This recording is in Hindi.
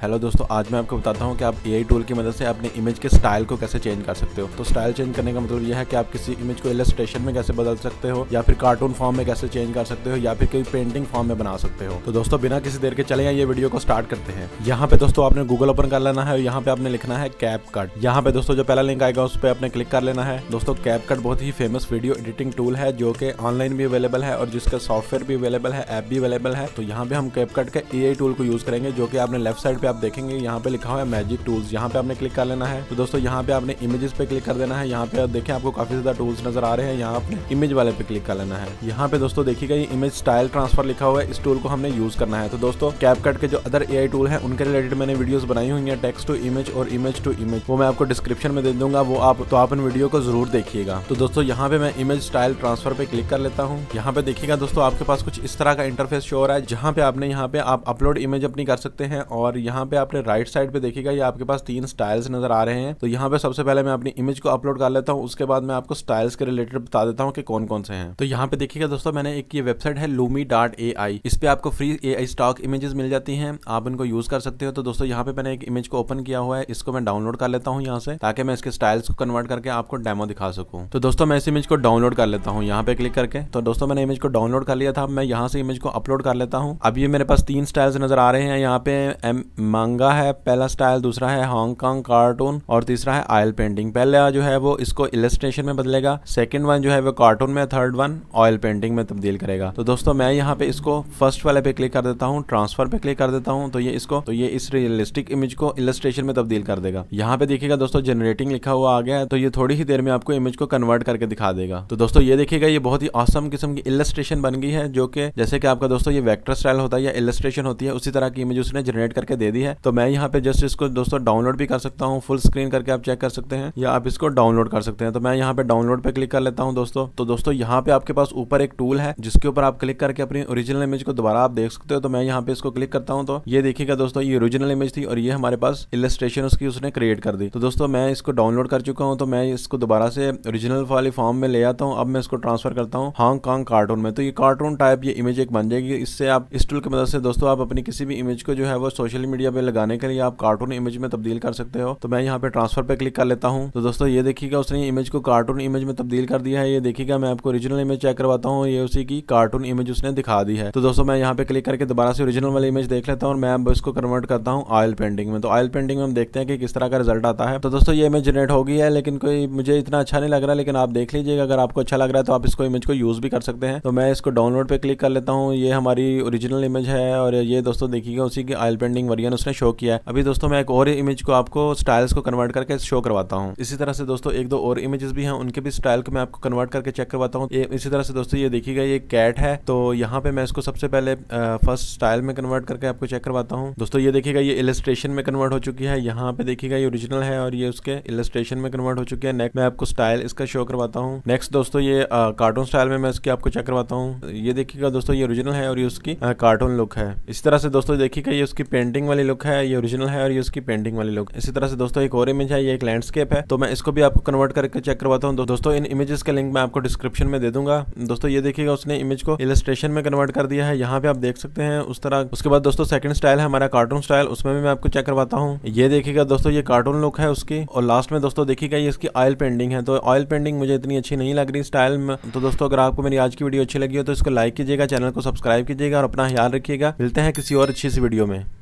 हेलो दोस्तों, आज मैं आपको बताता हूँ कि आप एआई टूल की मदद से अपने इमेज के स्टाइल को कैसे चेंज कर सकते हो। तो स्टाइल चेंज करने का मतलब यह है कि आप किसी इमेज को इलस्ट्रेशन में कैसे बदल सकते हो, या फिर कार्टून फॉर्म में कैसे चेंज कर सकते हो, या फिर कोई पेंटिंग फॉर्म में बना सकते हो। तो दोस्तों बिना किसी देर के चले ये वीडियो को स्टार्ट करते हैं। यहाँ पे दोस्तों आपने गूगल ओपन कर लेना है और यहाँ पे आपने लिखना है कैपकट। यहाँ पे दोस्तों जो पहला लिंक आएगा उस पर आपने क्लिक कर लेना है। दोस्तों कैपकट बहुत ही फेमस वीडियो एडिटिंग टूल है जो कि ऑनलाइन भी अवेलेबल है और जिसका सॉफ्टवेयर भी अवेलेबल है, ऐप भी अवेलेबल है। तो यहाँ पे हम कैपकट के एआई टूल को यूज करेंगे, जो कि आपने लेफ्ट साइड पे आप देखेंगे यहाँ पे लिखा हुआ है मैजिक टूल्स। यहाँ पे आपने क्लिक कर लेना है। तो दोस्तों यहाँ पे आपने इमेजेस पे क्लिक कर देना है। यहाँ पे आप देखें आपको काफी ज्यादा टूल्स नजर आ रहे हैं। यहाँ आपने इमेज वाले पे क्लिक कर लेना है। यहाँ पे दोस्तों देखिएगा ये इमेज स्टाइल ट्रांसफर लिखा हुआ है, इस टूल को हमने यूज करना है। तो दोस्तों कैपकट के जो अदर एआई टूल है उनके रिलेटेड मैंने वीडियोस बनाई हुई है, टेक्स्ट टू इमेज और इमेज टू इमेज, वो मैं आपको डिस्क्रिप्शन में दे दूंगा, वो आप इन वीडियो को जरूर देखिएगा। तो दोस्तों यहाँ पे मैं इमेज स्टाइल ट्रांसफर पे क्लिक कर लेता हूँ। यहाँ पे देखिएगा दोस्तों आपके पास कुछ इस तरह का इंटरफेस शो हो रहा है, जहाँ पे आपने यहाँ पे आप अपलोड इमेज अपनी कर सकते हैं। और यहाँ पे आपने राइट साइड पे देखिएगा ये आपके पास 3 स्टाइल्स नजर आ रहे हैं। तो यहाँ पे सबसे पहले मैं अपनी इमेज को अपलोड कर लेता हूँ, उसके बाद मैं आपको स्टाइल्स के रिलेटेड बता देता हूँ कि कौन कौन से हैं। तो यहाँ पे देखिएगा दोस्तों मैंने एक ये वेबसाइट है lumi.ai, इस पे आपको फ्री एआई स्टॉक इमेजेस मिल जाती हैं, आप इनको यूज कर सकते हो। तो दोस्तों यहाँ पे मैंने एक इमेज को ओपन किया हुआ है, इसको मैं डाउनलोड कर लेता हूँ यहाँ से, ताकि मैं इसके स्टाइल्स को कन्वर्ट करके आपको डेमो दिखा सकूँ। तो दोस्तों मैं इस इमेज को डाउनलोड कर लेता हूँ यहाँ पे क्लिक करके। तो दोस्तों मैंने इमेज को डाउनलोड कर लिया था, मैं यहाँ से इमेज को अपलोड कर लेता हूँ। अब ये मेरे पास 3 स्टाइल्स नजर आ रहे हैं। यहाँ पे मांगा है पहला स्टाइल, दूसरा है हांगकांग कार्टून और तीसरा है ऑयल पेंटिंग। पहला जो है वो इसको इलस्ट्रेशन में बदलेगा, सेकंड वन जो है वो कार्टून में, थर्ड वन ऑयल पेंटिंग में तब्दील करेगा। तो दोस्तों मैं यहाँ पे इसको फर्स्ट वाले पे क्लिक कर देता हूँ, ट्रांसफर पे क्लिक कर देता हूँ। तो ये इस रियलिस्टिक इमेज को इलस्ट्रेशन में तब्दील कर देगा। यहाँ पे देखिएगा दोस्तों जनरेटिंग लिखा हुआ आ गया है, तो ये थोड़ी ही देर में आपको इमेज को कन्वर्ट करके दिखा देगा। तो दोस्तों ये देखिएगा ये बहुत ही ऑसम किस्म की इलस्ट्रेशन बन गई है, जो कि जैसे कि आपका दोस्तों ये वेक्टर स्टाइल होता है या इलस्ट्रेशन होती है, उसी तरह की इमेज उसने जनरेट करके दे दी है। तो मैं यहाँ पे जस्ट इसको दोस्तों डाउनलोड भी कर सकता हूँ, फुल स्क्रीन करके आप चेक कर सकते हैं, या आप इसको डाउनलोड कर सकते हैं। तो मैं यहाँ पे डाउनलोड पे क्लिक कर लेता हूँ दोस्तों। तो दोस्तों यहाँ पे आपके पास ऊपर एक टूल है जिसके ऊपर आप क्लिक करके अपनी ओरिजिनल इमेज को दोबारा आप देख सकते हो। तो मैं यहाँ पे इसको क्लिक करता हूँ, तो ये देखिएगा दोस्तों ये ओरिजिनल इमेज थी और ये हमारे पास इलस्ट्रेशन उसकी उसने क्रिएट कर दी। तो दोस्तों मैं इसको डाउनलोड कर चुका हूँ, तो मैं इसको दोबारा से ओरिजिनल वाली फॉर्म में ले आता हूँ। अब मैं इसको ट्रांसफर करता हूँ हांगकांग कार्टून में। तो ये कार्टून टाइप ये इमेज एक बन जाएगी। इससे आप इस टूल की मदद से दोस्तों आप अपनी किसी भी इमेज को जो है वो सोशल मीडिया पे लगाने के लिए आप कार्टून इमेज में तब्दील कर सकते हो। तो मैं यहाँ पे ट्रांसफर पे क्लिक कर लेता हूँ। तो दोस्तों ये देखिएगा उसने इमेज को कार्टून इमेज में तब्दील कर दिया है। ये देखिएगा मैं आपको ओरिजिनल इमेज चेक करवाता हूँ, ये उसी की कार्टून इमेज उसने दिखा दी है। तो दोस्तों मैं यहाँ पे क्लिक करके दोबारा से ओरिजिनल वाली इमेज देख लेता हूँ और मैं अब इसको कन्वर्ट करता हूँ ऑयल पेंटिंग में। तो ऑयल पेंटिंग में हम देखते हैं कि किस तरह का रिजल्ट आता है। तो दोस्तों ये इमेज जनरेट हो गई है, लेकिन कोई मुझे इतना अच्छा नहीं लग रहा, लेकिन आप देख लीजिएगा, अगर आपको अच्छा लग रहा है तो आप इसको इमेज को यूज भी कर सकते हैं। तो मैं इसको डाउनलोड पे क्लिक कर लेता हूँ। ये हमारी ओरिजिनल इमेज है और ये दोस्तों देखिएगा उसी की ऑयल पेंटिंग वर्जन उसने शो किया है। अभी दोस्तों मैं एक और इमेज को आपको स्टाइल्स को कन्वर्ट करके शो करवाता हूँ। इसी तरह से दोस्तों एक दो और इमेजेस भी हैं, उनके भी स्टाइल को मैं आपको कन्वर्ट करके चेक करवाता हूँ। इसी तरह से दोस्तों ये देखिएगा ये कैट है, तो यहाँ पे मैं इसको सबसे पहले फर्स्ट स्टाइल में कन्वर्ट करके आपको चेक करवाता हूँ। दोस्तों ये देखिएगा ये इलस्ट्रेशन में कन्वर्ट हो चुकी है। यहाँ पे देखिएगा ये ओरिजिनल है और ये उसके इलस्ट्रेशन में कन्वर्ट हो चुकी है। नेक्स्ट मैं आपको स्टाइल इसका शो करवाता हूँ। नेक्स्ट दोस्तों ये कार्टून स्टाइल में मैं इसकी आपको चेक करवाता हूँ। ये देखिएगा दोस्तों ये ओरिजिनल है और ये उसकी कार्टून लुक है। इसी तरह से दोस्तों देखिएगा ये उसकी पेंटिंग वाली लुक है, ये ओरिजिनल है और ये उसकी पेंटिंग वाली लुक। इसी तरह से दोस्तों एक और इमेज है, ये एक लैंडस्केप है, तो मैं इसको भी आपको कन्वर्ट करके चेक करवाता हूँ। दोस्तों इन इमेजेस का लिंक मैं आपको डिस्क्रिप्शन में दे दूंगा। दोस्तों ये देखिएगा उसने इमेज को इलस्ट्रेशन में कन्वर्ट कर दिया है, यहाँ पे आप देख सकते हैं उस तरह। उसके बाद दोस्तों सेकंड स्टाइल है हमारा कार्टून स्टाइल, उसमें भी मैं आपको चेक करवाता हूँ। ये देखिएगा दोस्तों ये कार्टून लुक है उसकी, और लास्ट में दोस्तों देखिएगा ये इसकी ऑयल पेंटिंग है। तो ऑयल पेंटिंग मुझे इतनी अच्छी नहीं लग रही स्टाइल में। तो दोस्तों अगर आपको मेरी आज की वीडियो अच्छी लगी हो तो इसको लाइक कीजिएगा, चैनल को सब्सक्राइब कीजिएगा और अपना ख्याल रखिएगा। मिलते हैं किसी और अच्छी सी वीडियो में।